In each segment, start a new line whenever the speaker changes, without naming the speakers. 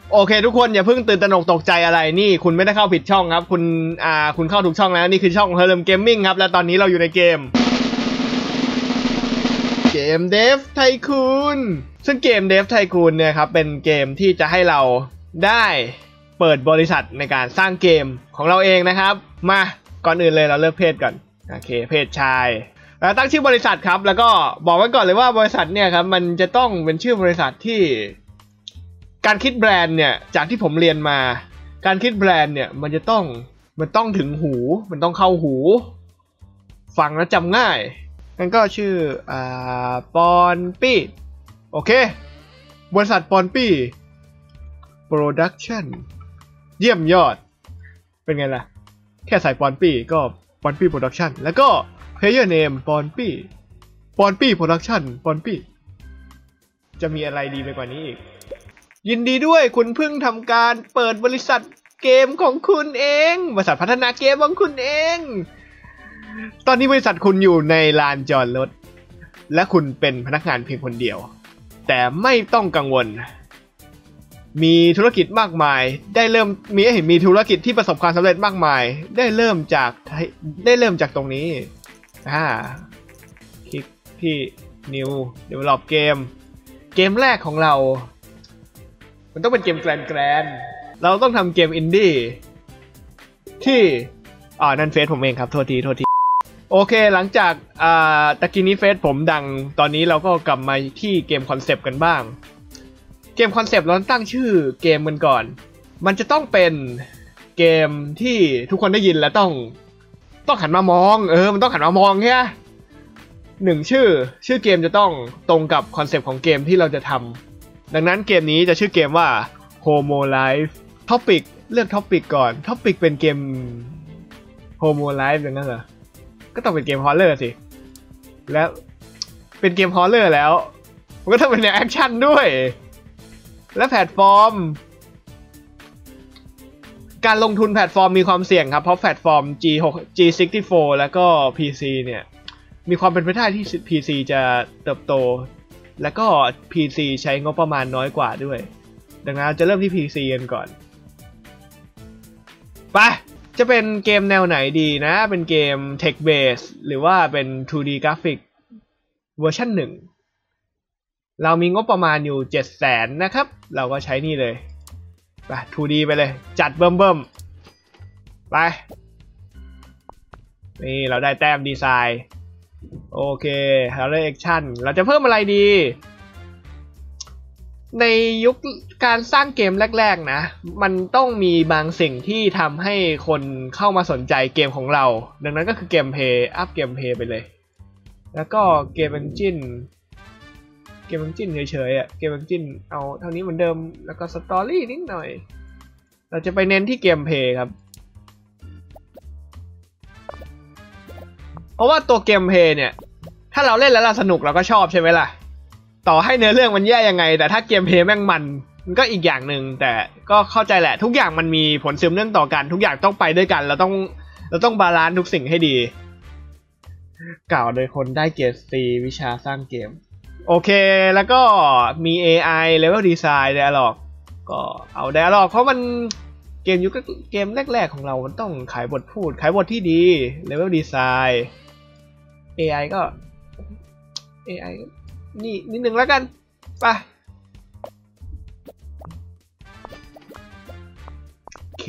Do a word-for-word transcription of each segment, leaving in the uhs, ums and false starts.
โอเคทุกคนอย่าเพิ่งตื่นตระหนกตกใจอะไรนี่คุณไม่ได้เข้าผิดช่องครับคุณอ่าคุณเข้าถูกช่องแล้วนี่คือช่อง Harlem Gaming ครับและตอนนี้เราอยู่ในเกมเกม Dev Tycoon ซึ่งเกม Dev Tycoon เนี่ยครับเป็นเกมที่จะให้เราได้เปิดบริษัทในการสร้างเกมของเราเองนะครับมาก่อนอื่นเลยเราเลือกเพศก่อนโอเคเพศชายแล้วตั้งชื่อบริษัทครับแล้วก็บอกไว้ก่อนเลยว่าบริษัทเนี่ยครับมันจะต้องเป็นชื่อบริษัทที่การคิดแบรนด์เนี่ยจากที่ผมเรียนมาการคิดแบรนด์เนี่ยมันจะต้องมันต้องถึงหูมันต้องเข้าหูฟังแล้วจำง่ายงั้นก็ชื่ออ่าปอนปี้โอเคบริษัทปอนปี้โปรดักชั่นเยี่ยมยอดเป็นไงล่ะแค่ใส่ปอนปี้ก็ปอนปี้โปรดักชั่นแล้วก็เพลเยอร์เนมปอนปี้ปอนปี้โปรดักชั่นปอนปี้จะมีอะไรดีไปกว่านี้อีกยินดีด้วยคุณเพิ่งทำการเปิดบริษัทเกมของคุณเองบริษัทพัฒนาเกมของคุณเองตอนนี้บริษัทคุณอยู่ในลานจอดรถและคุณเป็นพนักงานเพียงคนเดียวแต่ไม่ต้องกังวลมีธุรกิจมากมายได้เริ่มมีเห็นมีธุรกิจที่ประสบความสำเร็จมากมายได้เริ่มจากได้เริ่มจากตรงนี้อ่าคลิกที่ New Develop เกมเกมแรกของเรามันต้องเป็นเกมแกรนแกรนเราต้องทำเกมอินดี้ที่อ่านั่นเฟซผมเองครับโทษทีโทษทีโอเคหลังจากอ่าตะกี้นี้เฟซผมดังตอนนี้เราก็กลับมาที่เกมคอนเซปต์กันบ้างเกมคอนเซปต์เราตั้งชื่อเกมกันก่อนมันจะต้องเป็นเกมที่ทุกคนได้ยินแล้วต้องต้องหันมามองเออมันต้องหันมามองแค่หนึ่งชื่อชื่อเกมจะต้องตรงกับคอนเซปต์ของเกมที่เราจะทำดังนั้นเกมนี้จะชื่อเกมว่า Homo Life Topic เลือก Topic ก่อน Topic เป็นเกม Homo Life อย่างนั้นเหรอก็ต้องเป็นเกมฮอร์เรอร์สิแล้วเป็นเกมฮอร์เรอร์แล้วมันก็ต้องเป็นแนวแอคชั่นด้วยและแพลตฟอร์มการลงทุนแพลตฟอร์มมีความเสี่ยงครับเพราะแพลตฟอร์ม จี หก จี ซิกซ์ตี้โฟร์ แล้วก็ พี ซี เนี่ยมีความเป็นไปได้ที่ พี ซี จะเติบโตแล้วก็ พี ซี ใช้งบประมาณน้อยกว่าด้วยดังนั้นจะเริ่มที่ พี ซี กันก่อนไปจะเป็นเกมแนวไหนดีนะเป็นเกม Tech Base หรือว่าเป็น ทู ดี Graphic เวอร์ชันหนึ่งเรามีงบประมาณอยู่ เจ็ดแสน นะครับเราก็ใช้นี่เลยไป ทู ดี ไปเลยจัดเบิ่มเบิ่มไปนี่เราได้แต้มดีไซน์โอเคเราได้แอคชั่นเราจะเพิ่มอะไรดีในยุคการสร้างเกมแรกๆนะมันต้องมีบางสิ่งที่ทำให้คนเข้ามาสนใจเกมของเราดังนั้นก็คือเกมเพลย์อัพเกมเพลย์ไปเลยแล้วก็เกมเอนจินเกมเอนจินเฉยๆอ่ะเกมเอนจินเอาเท่านี้เหมือนเดิมแล้วก็สตอรี่นิดหน่อยเราจะไปเน้นที่เกมเพลย์ครับเพราะว่าตัวเกมเพลย์เนี่ยถ้าเราเล่นแล้วเราสนุกเราก็ชอบใช่ไหมล่ะต่อให้เนื้อเรื่องมันแย่ยังไงแต่ถ้าเกมเพลย์แม่งมันมันก็อีกอย่างหนึ่งแต่ก็เข้าใจแหละทุกอย่างมันมีผลสืบเนื่องต่อกันทุกอย่างต้องไปด้วยกันเราต้องเราต้องบาลานซ์ทุกสิ่งให้ดีกล่าวโดยคนได้เกรด C วิชาสร้างเกมโอเคแล้วก็มี เอ ไอ Level Design Dialog ก็เอา Dialog เพราะมันเกมยุคเกมแรกๆของเรามันต้องขายบทพูดขายบทที่ดี Level Design เอ ไอ ก็ เอ ไอ นี่นิดนึงแล้วกันไปโอเค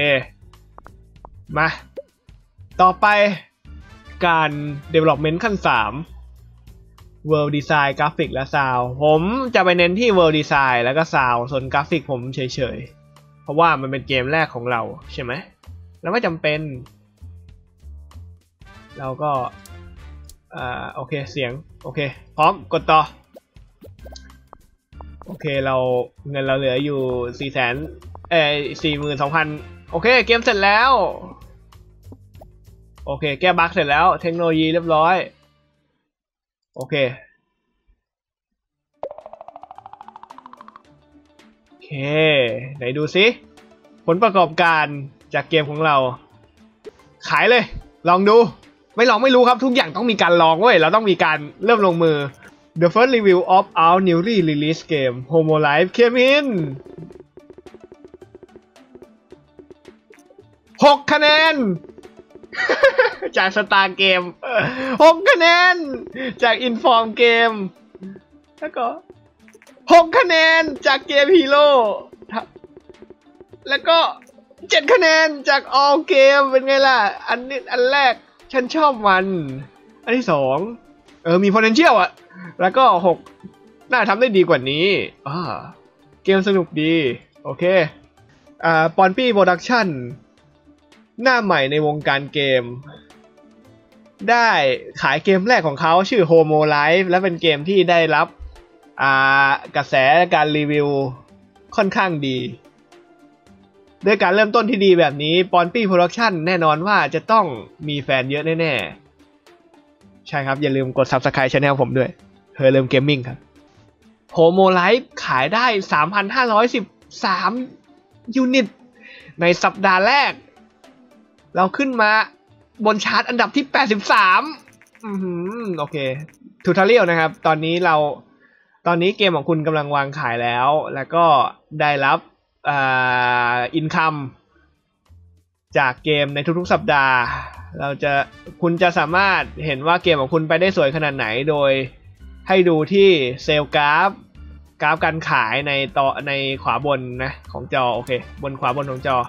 มาต่อไปการ development ขั้นสาม world design กราฟิกและ sound ผมจะไปเน้นที่ world design แล้วก็ sound ส่วนกราฟิกผมเฉยๆเพราะว่ามันเป็นเกมแรกของเราใช่ไหมแล้วไม่จำเป็นเราก็อ่าโอเคเสียงโอเคพร้อมกดต่อโอเคเราเงินเราเหลืออยู่สี่แสนเอ่อสี่หมื่นสองพันโอเคเกมเสร็จแล้วโอเคแก้บั๊กเสร็จแล้วเทคโนโลยีเรียบร้อยโอเคโอเคไหนดูซิผลประกอบการจากเกมของเราขายเลยลองดูไม่ลองไม่รู้ครับทุกอย่างต้องมีการลองเว้ยเราต้องมีการเริ่มลงมือ The first review of our newly released game Homo Life came in หกคะแนน จากสตาร์เกมหกคะแนนจากอินฟอร์มเกมแล้วก็หกคะแนนจากเกมฮีโร่แล้วก็เจ็ดคะแนนจากออลเกมเป็นไงล่ะอันนี้อันแรกฉันชอบมันอันที่สองเออมี potential อ่ะแล้วก็หกน่าทำได้ดีกว่านี้อ่าเกมสนุกดีโอเคอ่าปอนปี้โปรดักชั่นหน้าใหม่ในวงการเกมได้ขายเกมแรกของเขาชื่อ Homo Life และเป็นเกมที่ได้รับอ่ากระแสการรีวิวค่อนข้างดีด้วยการเริ่มต้นที่ดีแบบนี้ปอนปี้โปรดักชั่นแน่นอนว่าจะต้องมีแฟนเยอะแน่ๆใช่ครับอย่าลืมกด Subscribe Channel ผมด้วยเฮอร์เริ่มเกมมิ่งครับ Homo Life ขายได้ สามพันห้าร้อยสิบสาม ยูนิตในสัปดาห์แรกเราขึ้นมาบนชาร์ตอันดับที่แปดสิบสามอืมโอเคทูทอเรียลนะครับตอนนี้เราตอนนี้เกมของคุณกำลังวางขายแล้วแล้วก็ได้รับอ่าอินคัมจากเกมในทุกๆสัปดาห์เราจะคุณจะสามารถเห็นว่าเกมของคุณไปได้สวยขนาดไหนโดยให้ดูที่เซลล์กราฟกราฟการขายในต่อในขวาบนนะของจอโอเคบนขวาบนของจอ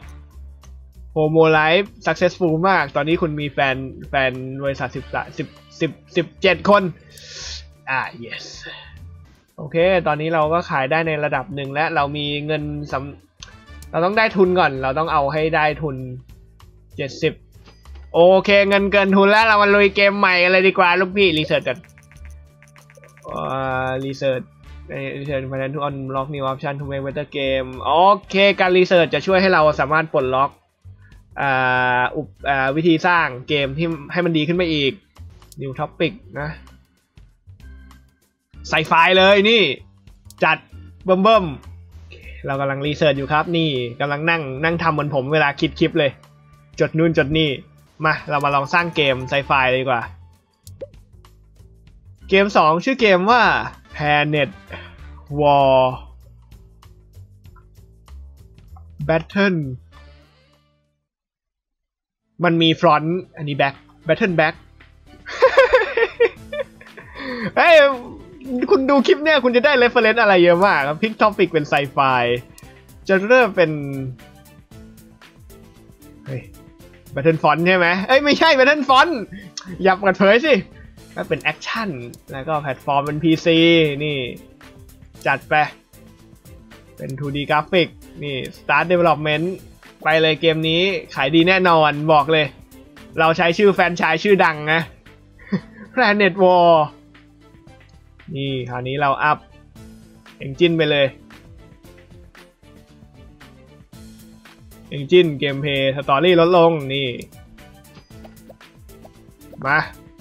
Homo Life successful มากตอนนี้คุณมีแฟนแฟนบริษัทสิบสิบสิบสิบเจ็ดคนอ่า yes โอเคตอนนี้เราก็ขายได้ในระดับหนึ่งและเรามีเงินสำเราต้องได้ทุนก่อนเราต้องเอาให้ได้ทุนเจ็ดสิบโอเคเงินเกินทุนแล้วเรามาลุยเกมใหม่กันเลยดีกว่าลูกพี่รีเสิร์ชกันอ่ารีเสิร์ชรีเสิร์ชพัฒนาทุก unlock new option to make better game โอเคการรีเสิร์ชจะช่วยให้เราสามารถปลดล็อกอ่าอุปอ่าวิธีสร้างเกมที่ให้มันดีขึ้นไปอีก New Topic นะไซไฟเลยนี่จัดเบิ่มเบิ่มเรากำลังรีเสิร์ชอยู่ครับนี่กำลังนั่งนั่งทำเหมือนผมเวลาคิดคลิปเลยจดนู่นจดนี่มาเรามาลองสร้างเกมไซไฟเลยดีกว่าเกมสองชื่อเกมว่า Planet War Battleมันมีฟรอนต์อันนี้แบ็คแบทเทิลแบ็คเฮ้ยคุณดูคลิปเนี่ยคุณจะได้เรฟเฟอเรนซ์อะไรเยอะมากครับพิกท็อปิกเป็นไซไฟจะเริ่มเป็นเฮ้ยแบทเทิลฟอนต์ใช่ไหมเอ้ยไม่ใช่แบทเทิลฟอนต์อย่าเปิดเผยสิก็เป็นแอคชั่นแล้วก็แพลตฟอร์มเป็น พี ซี นี่จัดไปเป็น ทู ดี กราฟิกนี่ Start Developmentไปเลยเกมนี้ขายดีแน่นอนบอกเลยเราใช้ชื่อแฟรนไชส์ชื่อดังนะ Planet War นี่คราวนี้เราอัพเอนจินไปเลยเอนจินเกมเพลย์สตอรี่ลดลงนี่มา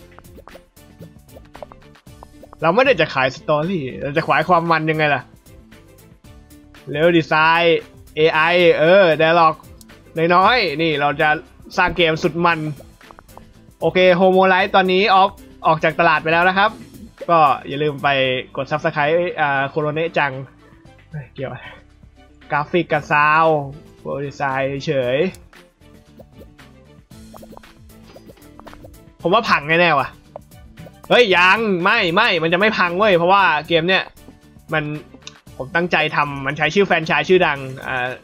เราไม่ได้จะขายสตอรี่เราจะขายความมันยังไงล่ะเลเวลดีไซน์ เอ ไอ เออ dialogน้อยๆนี่เราจะสร้างเกมสุดมันโอเค Homo Life ตอนนี้ออกออกจากตลาดไปแล้วนะครับก็อย่าลืมไปกด Subscribe อ่าโคโรเนะจังเกี่ยวกราฟิกกับซาวด์โปรดีไซน์เฉยผมว่าพังแน่ๆว่ะเฮ้ยยังไม่ไม่มันจะไม่พังเว้ยเพราะว่าเกมเนี้ยมันผมตั้งใจทำมันใช้ชื่อแฟรนไชส์ชื่อดังอ่า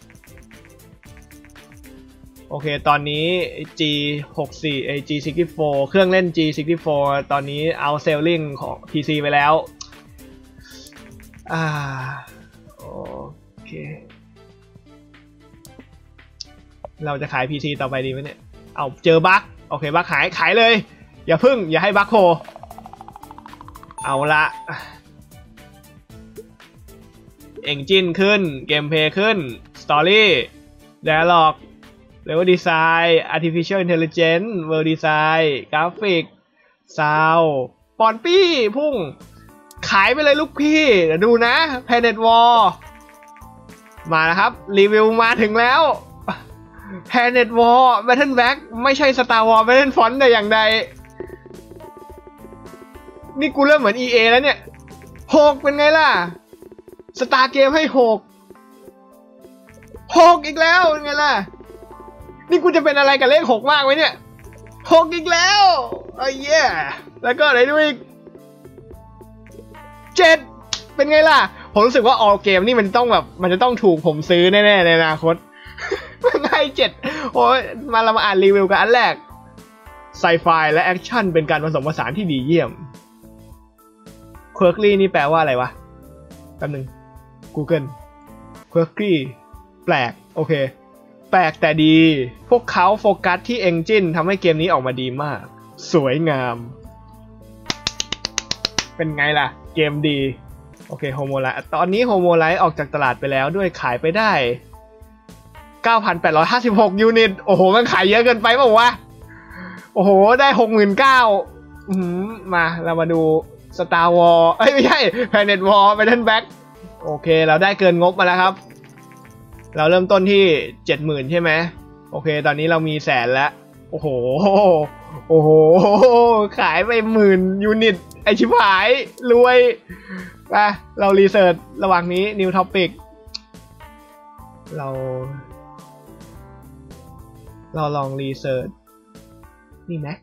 โอเคตอนนี้ จี หกสิบสี่ ไอ จี หกสิบสี่ เครื่องเล่น จี หกสิบสี่ ตอนนี้เอาเซลลิงของ พี ซี ไปแล้วอ่าโอเคเราจะขาย พี ซี ต่อไปดีไหมเนี่ยเอาเจอบั๊กโอเคบั๊กหายขายเลยอย่าพึ่งอย่าให้บั๊กโผล่เอาละเอนจินขึ้นเกมเพลย์ขึ้นสตอรี่ไดอะล็อกLevel Design Artificial Intelligence World Design กราฟิก Sound ปอนปี้พุ่งขายไปเลยลูกพี่เดี๋ยวดูนะ Planet War มาแล้วครับรีวิวมาถึงแล้ว Planet War Battleback ไม่ใช่ Star Wars Battlefront แต่อย่างใดนี่กูเริ่มเหมือน อี เอ แล้วเนี่ยหกเป็นไงล่ะ Star Game ให้หกหกอีกแล้วเป็นไงล่ะนี่กูจะเป็นอะไรกับเลขหกมากไหมเนี่ยหกอีกแล้วโอ้ยเย่แล้วก็อะไรด้วยอีกเจ็ดเป็นไงล่ะผมรู้สึกว่าออลเกมนี่มันต้องแบบมันจะต้องถูกผมซื้อแน่ๆในอนาคตมันให้เจ็ดโอ้ยมาเรามาอ่านรีวิวกันอันแรกไซไฟและแอคชั่นเป็นการผสมผสานที่ดีเยี่ยมเคิร์กลี่นี่แปลว่าอะไรวะแป๊บนึง Google เคิร์กลี่แปลกโอเคแปลกแต่ดีพวกเขาโฟกัสที่เอนจินทำให้เกมนี้ออกมาดีมากสวยงามเป็นไงล่ะเกมดีโอเคโฮโมไลท์ตอนนี้โฮโมไลท์ออกจากตลาดไปแล้วด้วยขายไปได้ เก้าพันแปดร้อยห้าสิบหก ยูนิตโอ้โหมันขายเยอะเกินไปเปล่าวะโอ้โหได้ หกหมื่นเก้าพัน อืมมาเรามาดู Star Wars เอ้ยไม่ใช่ Planet War Battleback โอเคเราได้เกินงบมาแล้วครับเราเริ่มต้นที่ เจ็ดหมื่น ใช่ไหมโอเคตอนนี้เรามีแสนแล้วโอ้โหโอ้โหขายไปหมื่นยูนิตไอชิบหายรวยไปเรารีเสิร์ชระหว่างนี้ New Topic เราเราลองรีเสิร์ชนี่ไหม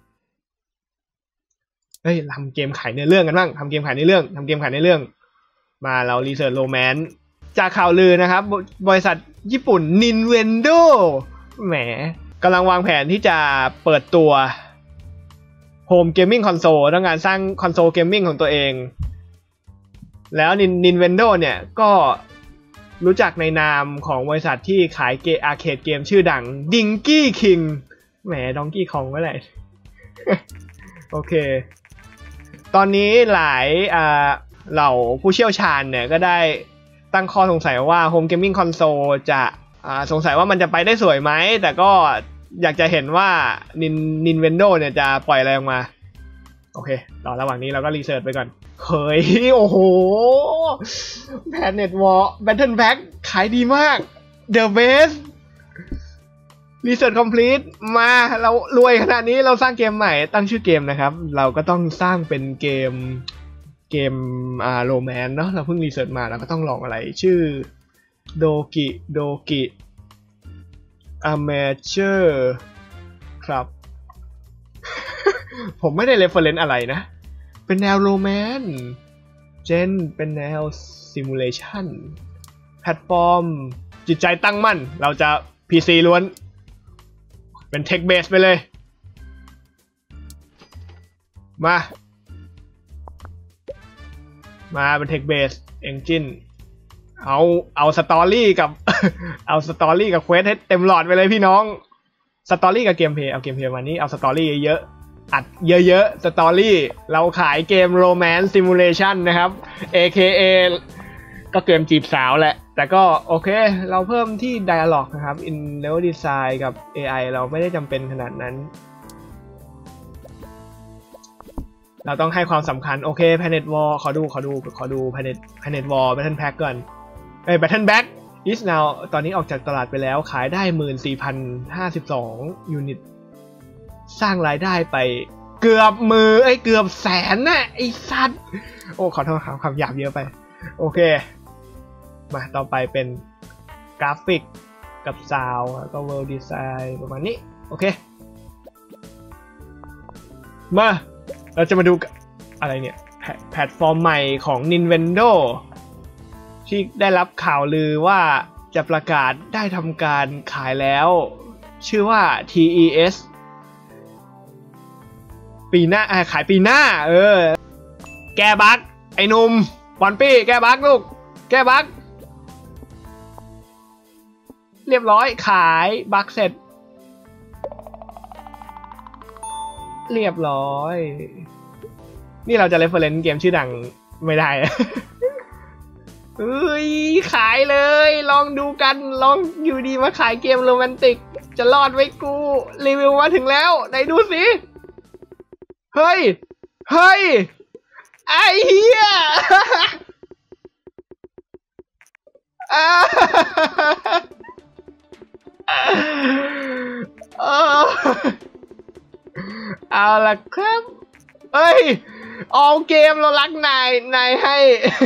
เฮ้ยทำเกมขายเนื้อเรื่องกันบ้างทำเกมขายเนื้อเรื่องทำเกมขายเนื้อเรื่องมาเรารีเสิร์ชโรแมนต์จากข่าวลือนะครับบริษัทญี่ปุ่น Nintendo แหมกำลังวางแผนที่จะเปิดตัว Home Gaming Console ต้องการสร้างคอนโซลเกมมิ่งของตัวเองแล้ว Nintendo เนี่ยก็รู้จักในนามของบริษัทที่ขายเกมอาร์เคดเกมชื่อดัง Dinky King แหม Donkey Kong ก็ได้ โอเคตอนนี้หลายอ่าเหล่าผู้เชี่ยวชาญเนี่ยก็ได้ตั้งข้อสงสัยว่า Home Gaming Console จะอ่าสงสัยว่ามันจะไปได้สวยไหมแต่ก็อยากจะเห็นว่า Nintendo เนี่ยจะปล่อยอะไรออกมาโอเคต่อระหว่างนี้เราก็รีเสิร์ชไปก่อนเฮ้ยโอ้โห Planet War Battleback ขายดีมาก The Best Research Complete มาเรารวยขนาดนี้เราสร้างเกมใหม่ตั้งชื่อเกมนะครับเราก็ต้องสร้างเป็นเกมเกมอ่าโรแมนต์เนาะเราเพิ่งรีเสิร์ชมาเราก็ต้องลองอะไรชื่อโดกิโดกิอเมเจอร์ครับ ผมไม่ได้เรฟเฟอเรนซ์อะไรนะเป็นแนวโรแมนต์เจนเป็นแนวซิมูเลชันแพลตฟอร์มจิตใจตั้งมั่นเราจะ พี ซี ล้วนเป็นเทคเบสไปเลยมามาเป็นเทคเบสเอนจินเอาเอาสตอรี่กับ เอาสตอรี่กับเควสให้เต็มหลอดไปเลยพี่น้องสตอรี่กับเกมเพลย์เอาเกมเพลย์มานี้เอาสตอรี่เยอะอัดเยอะๆสตอรี่เราขายเกมโรแมนต์ซิมูเลชันนะครับ เอ เค เอ ก็เกมจีบสาวแหละแต่ก็โอเคเราเพิ่มที่ Dialog นะครับ In Level Design กับ เอ ไอ เราไม่ได้จำเป็นขนาดนั้นเราต้องให้ความสำคัญโอเค Planet War ขอดูขอดูขอดู Planet Planet War Battle Pack ก่อนเอ้ย Battle Back is now ตอนนี้ออกจากตลาดไปแล้วขายได้ หนึ่งหมื่นสี่พันห้าสิบสอง ยูนิตสร้างรายได้ไปเกือบมือไอ้เกือบแสนน่ะไอ้สัตว์โอ้ขอโทษครับคำหยาบเยอะไปโอเคมาต่อไปเป็นกราฟิกกับซาวด์แล้วก็ World Design ประมาณนี้โอเคมาเราจะมาดูอะไรเนี่ยแพลตฟอร์มใหม่ของ Nintendo ที่ได้รับข่าวลือว่าจะประกาศได้ทำการขายแล้วชื่อว่า ที อี เอส ปีหน้าขายปีหน้าเออแก้บั๊กไอ้หนุ่มบอลปี้แก้บั๊กลูกแก้บั๊กเรียบร้อยขายบั๊กเสร็จเรียบร้อยนี่เราจะเรฟเฟอเรนซ์เกมชื่อดังไม่ได้ เอ้ยขายเลยลองดูกันลองอยู่ดีมาขายเกมโรแมนติกจะรอดไว้กูรีวิวมาถึงแล้วไหนดูสิเฮ้ยเฮ้ยไอ้เหี้ย เอาล่ะครับเอ้ยออลเกมเรารักนายนายให้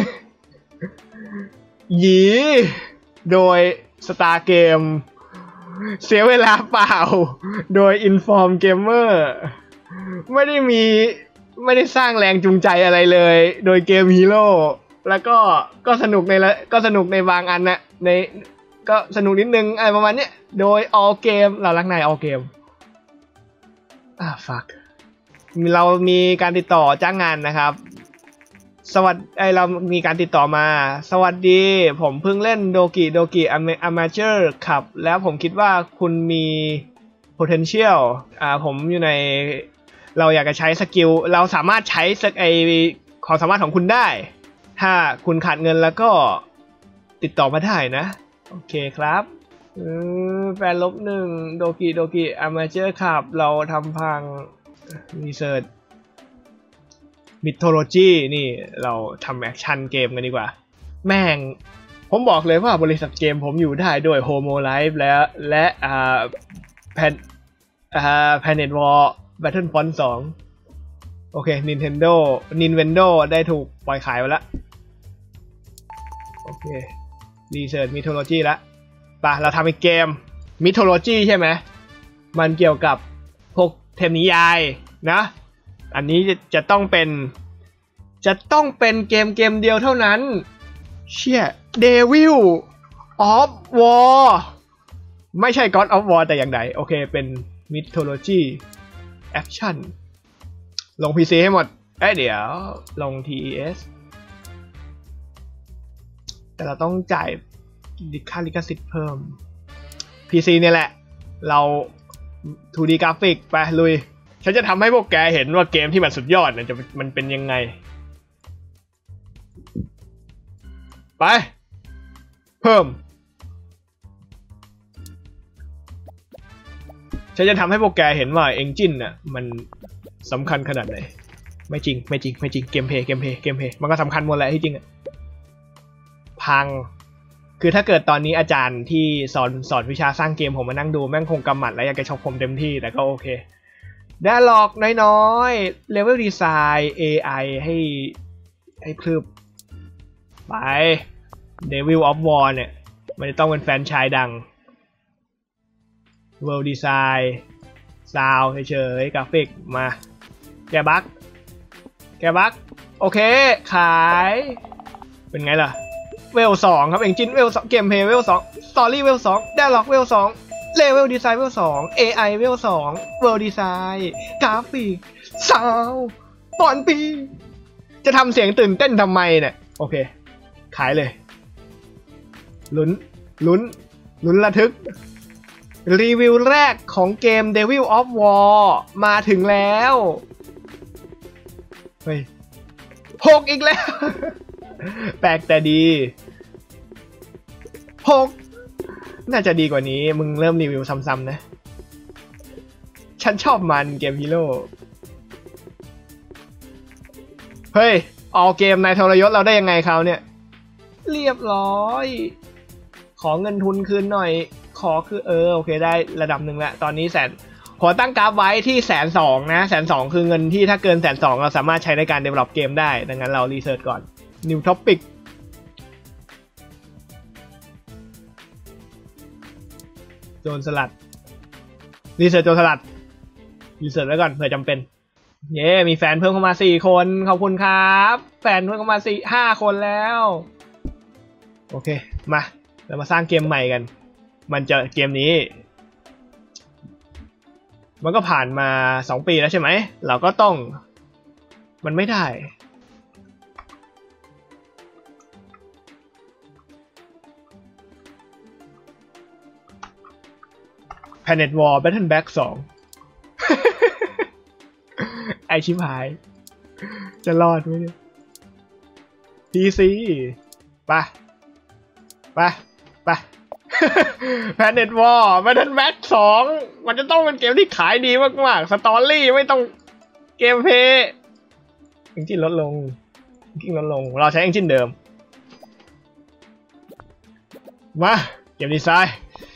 หยีโดยสตาร์เกมเสียเวลาเปล่าโดย Inform Gamer ไม่ได้มีไม่ได้สร้างแรงจูงใจอะไรเลยโดยเกมฮีโร่แล้วก็ก็สนุกในก็สนุกในบางอันนะในก็สนุกนิดนึงอะไรประมาณนี้โดย All Game เรารักนาย All Game อ่า fuck เรามีการติดต่อจ้างงานนะครับสวัสดีไอเรามีการติดต่อมาสวัสดีผมเพิ่งเล่นโดกิโดกิอามาเจอร์ครับแล้วผมคิดว่าคุณมี potential อ่าผมอยู่ในเราอยากจะใช้สกิลเราสามารถใช้ไอความสามารถของคุณได้ถ้าคุณขาดเงินแล้วก็ติดต่อมาได้นะโอเคครับแฟนลบหนึ่งโดกิโดกิอามาเจอร์ครับเราทำพังรีเสิร์ชมิโทโลจีนี่เราทำแอคชั่นเกมกันดีกว่าแม่งผมบอกเลยว่าบริษัทเกมผมอยู่ได้ด้วย Homo Life แล้วและอ่าแพนอ่า Planet War Battlefront สองโอเค Nintendo Nintendo ได้ถูกปล่อยขายไปแล้วโอเครีเสิร์ชมิโทโลจีแล้วป่ะเราทำเป็นเกมมิโทโลจีใช่ไหมมันเกี่ยวกับพวกเทพนิยายนะอันนี้จะจะต้องเป็นจะต้องเป็นเกมเกมเดียวเท่านั้นเชี่ย Devil of War ไม่ใช่ God of War แต่อย่างใดโอเคเป็น Mythology Action ลง พี ซี ให้หมดเอ้ยเดี๋ยวลง ที อี เอส แต่เราต้องจ่ายค่าลิขสิทธิ์เพิ่ม พี ซี เนี่ยแหละเรา ทู ดี กราฟิกไปลุยฉันจะทำให้พวกแกเห็นว่าเกมที่มันสุดยอดเนี่ยจะมันเป็นยังไงไปเพิ่มฉันจะทำให้พวกแกเห็นว่าเอนจินน่ะมันสำคัญขนาดไหนไม่จริงไม่จริงไม่จริงเกมเพย์เกมเพย์เกมเพย์มันก็สำคัญหมดแหละที่จริงอ่ะพังคือถ้าเกิดตอนนี้อาจารย์ที่สอนสอนวิชาสร้างเกมผมมานั่งดูแม่งคงกำหมัดแล้วอยากจะชกผมเต็มที่แต่ก็โอเคได้หลอกน้อยๆ Level Design เอ ไอ ให้ให้พลึบไป Devil of War เนี่ยมันจะต้องเป็นแฟนชายดัง World Design Sound เฉยๆกราฟิกมาแกบักแกบักโอเคขายเป็นไงล่ะเวลสองครับเอนจินเวลสองเกมเพย์เวลสองสตอรี่เวลสองได้หลอกเวลสองเลเวลดีไซน์เวลสอง เอ ไอ เวลสองเวิลด์ดีไซน์กราฟิกซาวด์ปอนปีจะทำเสียงตื่นเต้นทำไมเนี่ยโอเคขายเลยลุ้นลุ้นลุ้นระทึกรีวิวแรกของเกม Devil of War มาถึงแล้วเฮ้ยหกอีกแล้วแปลกแต่ดีหกน่าจะดีกว่านี้มึงเริ่มรีวิวซ้ำๆนะฉันชอบมันเกมฮีโร่เฮ้ยออกเกมนายทรยศเราได้ยังไงเขาเนี่ยเรียบร้อยขอเงินทุนคืนหน่อยขอคือเออโอเคได้ระดับหนึ่งแล้วตอนนี้แสนขอตั้งกราฟไว้ที่แสนสองนะแสนสองคือเงินที่ถ้าเกินแสนสองเราสามารถใช้ในการ develop เกมได้ดังนั้นเรารีเสิร์ชก่อน new topicโจรสลัดรีเสิร์ชโจรสลัดรีเสิร์ชไว้ก่อนเผื่อจำเป็นเย้มีแฟนเพิ่มเข้ามาสี่คนขอบคุณครับแฟนเพิ่มเข้ามาสี่ห้าคนแล้วโอเคมาเรามาสร้างเกมใหม่กันมันจะเกมนี้มันก็ผ่านมาสองปีแล้วใช่ไหมเราก็ต้องมันไม่ได้ Planet War Battleback สอง ไอชิบหายจะรอดไหมเนี่ย พี ซี ไปไปไป Planet War Battleback สองมันจะต้องเป็นเกมที่ขายดีมากๆสตอรี่ไม่ต้องเกมเพย์เอนจินลดลงเอนจินลดลงเราใช้เอนจินเดิมมาเกมดีไซน์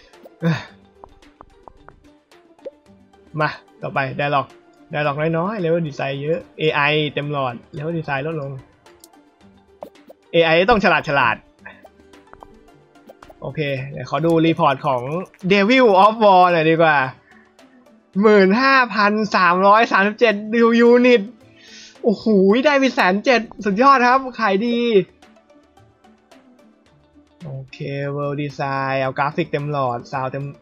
มาต่อไปไดร็อกไดร็อกน้อยๆเลเวลดีไซน์เยอะ เอ ไอ เต็มหลอดเลเวลดีไซน์ลดลง เอ ไอ ต้องฉลาดฉลาดโอเคเดี๋ยวขอดูรีพอร์ตของ Devil of War หน่อยดีกว่า หนึ่งหมื่นห้าพันสามร้อยสามสิบเจ็ด ยูนิตโอ้โหได้ไปแสนเจ็ดสุดยอดครับขายดีโอเค World Design เอากราฟิกเต็มหลอดซาวเต็ม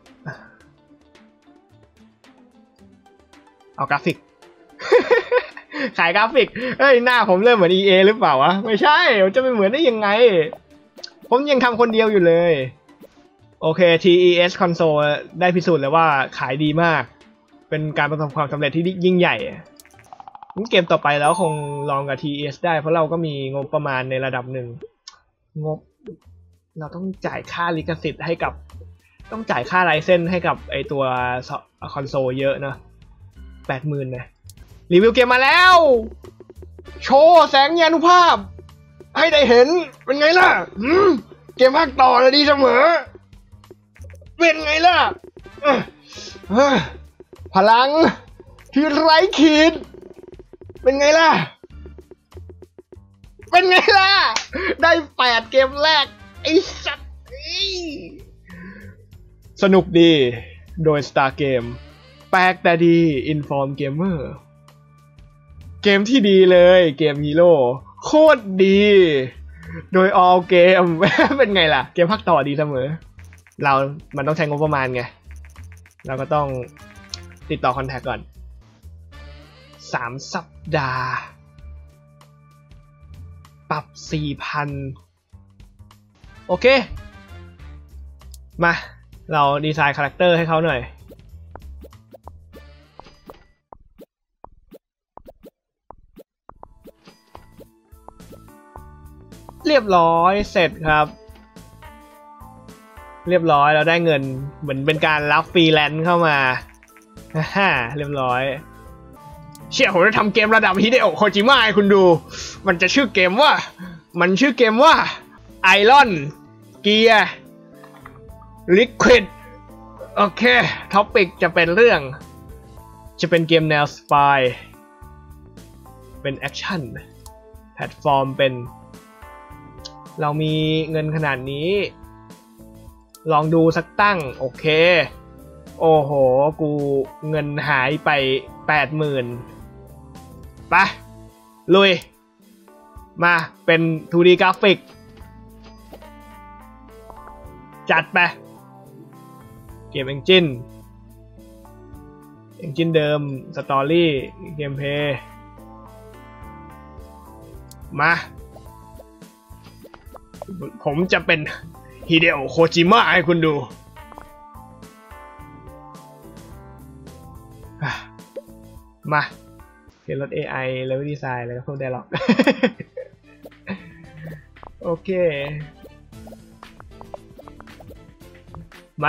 เอากราฟิก ขายกราฟิกเฮ้ยหน้าผมเริ่มเหมือน อี เอ หรือเปล่าวะไม่ใช่จะไปเหมือนได้ยังไงผมยังทำคนเดียวอยู่เลยโอเค ที อี เอส Console ได้พิสูจน์แล้วว่าขายดีมากเป็นการประสบความสำเร็จที่ยิ่งใหญ่เกมต่อไปแล้วคงลองกับ ที อี เอส ได้เพราะเราก็มีงบประมาณในระดับหนึ่งงบเราต้องจ่ายค่าลิขสิทธิ์ให้กับต้องจ่ายค่าไลเซนส์ให้กับไอตัวคอนโซลเยอะเนอะแปดหมื่นนะรีวิวเกมมาแล้วโชว์แสงยานุภาพให้ได้เห็นเป็นไงล่ะเกมภาคต่อเลยดีเสมอเป็นไงล่ะพลังที่ไร้ขีดเป็นไงล่ะเป็นไงล่ะได้แปดเกมแรกไอ้สัตว์สนุกดีโดย Star Game แปลกแต่ดี Inform Gamer เกมที่ดีเลยเกมฮีโร่โคตรดีโดย All Game เป็นไงล่ะเกมภาคต่อดีเสมอเรามันต้องใช้งบประมาณไงเราก็ต้องติดต่อคอนแทคก่อนสามสัปดาห์ปรับ สี่พัน โอเคมาเราดีไซน์คาแรคเตอร์ให้เขาหน่อยเรียบร้อยเสร็จครับเรียบร้อยเราได้เงินเหมือนเป็นการรับฟรีแลนซ์เข้ามาฮ่าเรียบร้อยเชี่ยผมจะทำเกมระดับฮิเดโอะโคจิมะให้คุณดูมันจะชื่อเกมว่ามันชื่อเกมว่าไอรอนเกียร์ลิควิดโอเคท็อปิกจะเป็นเรื่องจะเป็นเกมแนวสปายเป็นแอคชั่นแพลตฟอร์มเป็นเรามีเงินขนาดนี้ลองดูสักตั้งโอเคโอ้โหกูเงินหายไป แปดหมื่น ไปลุยมาเป็น ทู ดี กราฟิกจัดไปเกมเอนจินเอนจินเดิมสตอรี่เกมเพลย์มาผมจะเป็นฮิเดโอะโคจิมะให้คุณดูมาเขียนรถ เอ ไอ แล้วดีไซน์อะไรก็เพิ่มได้หรอก โอเคมา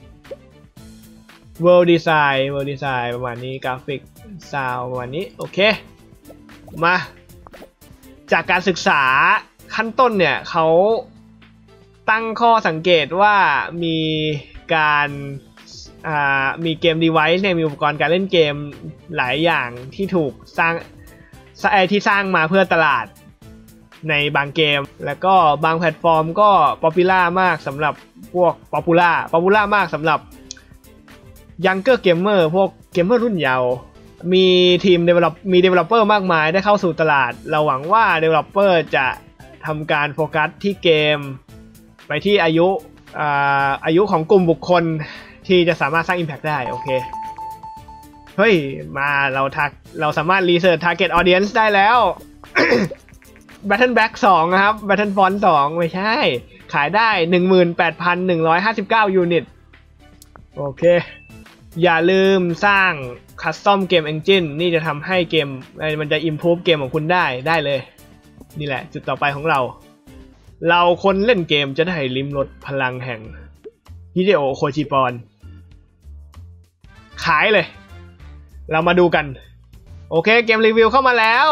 World Design World Design ประมาณนี้กราฟิกซาวประมาณนี้โอเคมาจากการศึกษาขั้นต้นเนี่ยเขาตั้งข้อสังเกตว่ามีการมีเกม device เนี่ยมีอุปกรณ์การเล่นเกมหลายอย่างที่ถูกสร้างที่สร้างมาเพื่อตลาดในบางเกมแล้วก็บางแพลตฟอร์มก็ popular มากสำหรับพวก popular popular มากสำหรับ younger gamer พวกเกมเมอร์รุ่นเยาว์มีทีม develop มี developer มากมายได้เข้าสู่ตลาดเราหวังว่า developer จะทำการโฟกัสที่เกมไปที่อายุอาอายุของกลุ่มบุคคลที่จะสามารถสร้าง impact ได้โอเคเฮ้ยมาเราทักเราสามารถ research target audience ได้แล้ว Battle Back สองนะครับ Battle Front สองไม่ใช่ขายได้ หนึ่งหมื่นแปดพันหนึ่งร้อยห้าสิบเก้า ยูนิตโอเคอย่าลืมสร้าง Custom Game Engine นี่จะทำให้เกมมันจะ improve เกมของคุณได้ได้เลยนี่แหละจุดต่อไปของเราเราคนเล่นเกมจะได้ลิ้มรสพลังแห่งฮิเดโอะโคจิปอนขายเลยเรามาดูกันโอเคเกมรีวิวเข้ามาแล้ว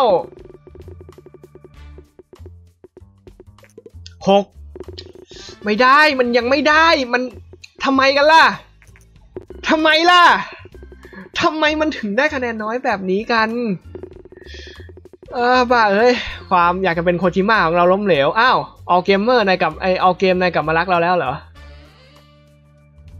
หกไม่ได้มันยังไม่ได้มันทำไมกันล่ะทำไมล่ะทำไมมันถึงได้คะแนนน้อยแบบนี้กันเออบ้าเอ้ยความอยากจะเป็นโคจิมะของเราล้มเหลวอ้าวออเกมเมอร์นายกับไอออเกมนายกลับมารักเราแล้วเหรอ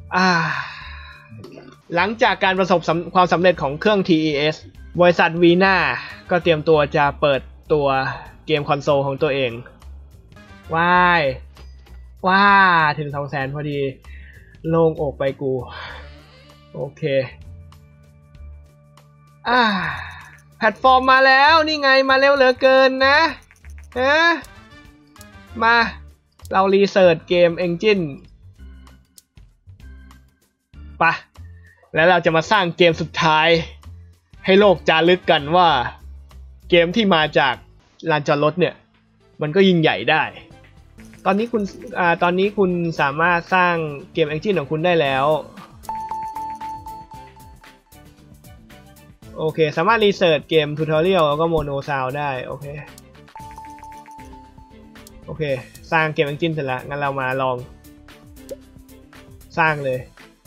อ่าหลังจากการประสบความสำเร็จของเครื่อง ที อี เอส บริษัทวีน่าก็เตรียมตัวจะเปิดตัวเกมคอนโซลของตัวเองว้ายว้าถึง สองแสน พอดีโล่งอกไปกูโอเคอ่าแพลตฟอร์มมาแล้วนี่ไงมาเร็วเหลือเกินนะฮะมาเรารีเสิร์ชเกมเอนจินปะแล้วเราจะมาสร้างเกมสุดท้ายให้โลกจารึกกันว่าเกมที่มาจากลานจอดรถเนี่ยมันก็ยิ่งใหญ่ได้ตอนนี้คุณอ่าตอนนี้คุณสามารถสร้างเกมเอนจินของคุณได้แล้วโอเคสามารถรีเสิร์ชเกมทูทอเรียลแล้วก็โมโนซาวได้โอเคโอเคสร้างเกมเอนจินเสร็จแล้วงั้นเรามาลองสร้างเลย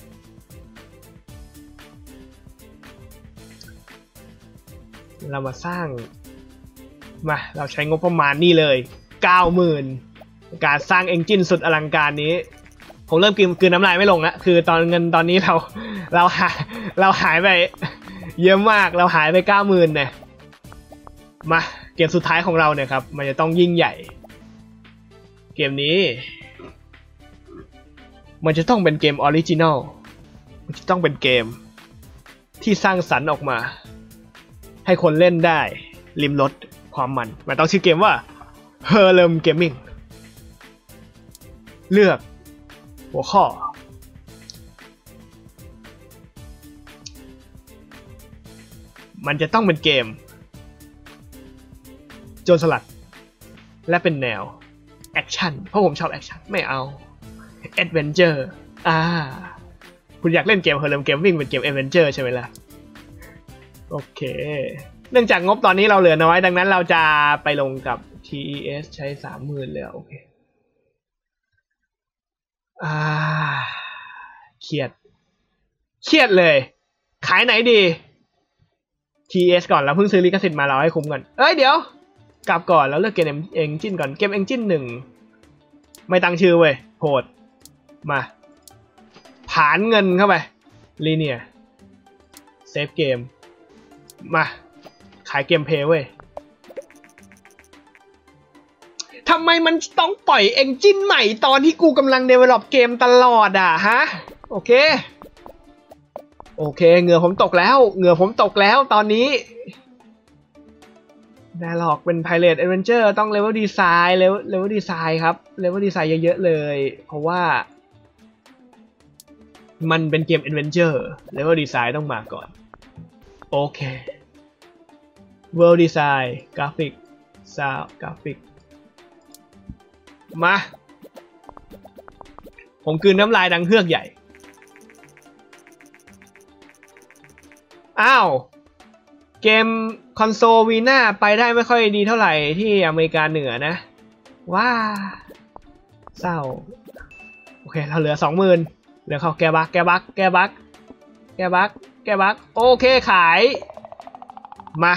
เรามาสร้างมาเราใช้งบประมาณนี่เลย เก้าหมื่น การสร้างเอนจินสุดอลังการนี้ผมเริ่มกินคืนน้ำลายไม่ลงละคือตอนเงินตอนนี้เราเราหายเราหายไปเยอะมากเราหายไป เก้าหมื่น เนี่ยมาเกมสุดท้ายของเราเนี่ยครับมันจะต้องยิ่งใหญ่เกมนี้มันจะต้องเป็นเกมออริจินัลมันจะต้องเป็นเกมที่สร้างสรรค์ออกมาให้คนเล่นได้ริมรสความมันมันต้องชื่อเกมว่า Harlem Gaming เลือกหัวข้อมันจะต้องเป็นเกมโจรสลัดและเป็นแนวแอคชั่นเพราะผมชอบแอคชั่นไม่เอาแอดเวนเจอร์อ่าคุณอยากเล่นเกม Harlem Gaming เป็นเกมแอดเวนเจอร์ใช่ไหมล่ะโอเคเนื่องจากงบตอนนี้เราเหลือน้อยดังนั้นเราจะไปลงกับ ที อี เอส ใช้ สามหมื่น เลยโอเคอ่าเครียดเครียดเลยขายไหนดี ที อี เอส ก่อนเราเพิ่งซื้อลิขสิทธิ์มาเราให้คุ้มก่อนเอ้ยเดี๋ยวกลับก่อนแล้วเลือกเกมเอนจินก่อนเกมเอนจินหนึ่งไม่ตั้งชื่อเว้ยโหดมาผานเงินเข้าไปลีเนียเซฟเกมมาขายเกมเพย์เว้ยทำไมมันต้องปล่อยเอนจินใหม่ตอนที่กูกำลังเดเวลลอปเกมตลอดอ่ะฮะโอเคโอเคเหงื่อผมตกแล้วเหงื่อผมตกแล้วตอนนี้ไดอะล็อกเป็น Pirate Adventure ต้อง Level Design Level Level Design ครับ Level Design เยอะๆเลยเพราะว่ามันเป็นเกม Adventure Level Design ต้องมาก่อนโอเค World Design กราฟิก Sound กราฟิกมาผมกลืนน้ำลายดังเฮือกใหญ่อ้าวเกมคอนโซลวีน่าไปได้ไม่ค่อยดีเท่าไหร่ที่อเมริกาเหนือนะว้าเศร้าโอเคเราเหลือ สองหมื่น เหลือเขาแกบักแกบักแกบักแกบักแกบักโอเคขายมา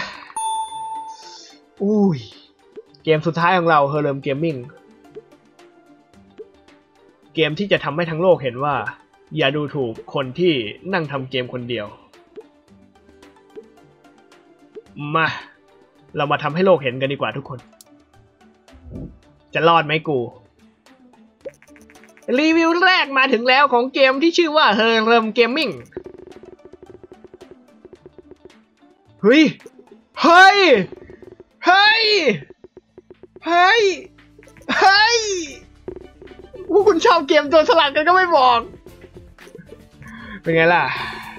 อุ้ยเกมสุดท้ายของเรา Harlem Gaming เกมที่จะทำให้ทั้งโลกเห็นว่าอย่าดูถูกคนที่นั่งทำเกมคนเดียวมาเรามาทำให้โลกเห็นกันดีกว่าทุกคนจะรอดไหมกูรีวิวแรกมาถึงแล้วของเกมที่ชื่อว่า Harlem Gaming เฮ้ยเฮ้ยเฮ้ยเฮ้ยเฮ้ยคุณชอบเกมตัวสลัดกันก็ไม่บอกเป็นไงล่ะ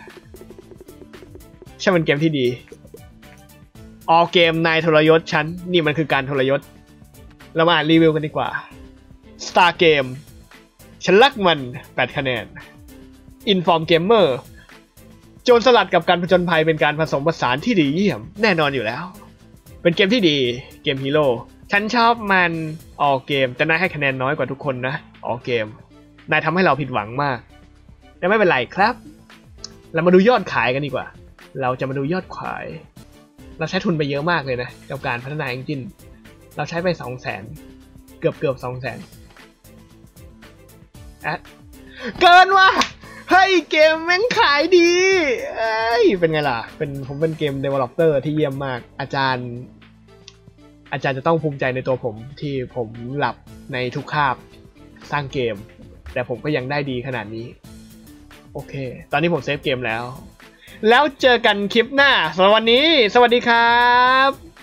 ใช่มันเกมที่ดีออเกมนายทรยศฉันนี่มันคือการทรยศเรามาอ่านรีวิวกันดีกว่า Star Game ฉันรักมันแปดคะแนน Inform Gamer โจรสลัดกับการผจญภัยเป็นการผสมผสานที่ดีเยี่ยมแน่นอนอยู่แล้วเป็นเกมที่ดีเกมฮีโร่ฉันชอบมันออกเกมแต่นายให้คะแนนน้อยกว่าทุกคนนะออกเกมนายทำให้เราผิดหวังมากแต่ไม่เป็นไรครับเรามาดูยอดขายกันดีกว่าเราจะมาดูยอดขายเราใช้ทุนไปเยอะมากเลยนะกับการพัฒนาเอนจินเราใช้ไป สองแสน เกือบเกือบ สองแสน อะเกินว่ะยเกมแม่งขายดีเอ้ยเป็นไงล่ะเป็นผมเป็นเกม developer ที่เยี่ยมมากอาจารย์อาจารย์จะต้องภูมิใจในตัวผมที่ผมหลับในทุกคาบสร้างเกมแต่ผมก็ยังได้ดีขนาดนี้โอเคตอนนี้ผมเซฟเกมแล้วแล้วเจอกันคลิปหน้าสำหรับวันนี้สวัสดีครับ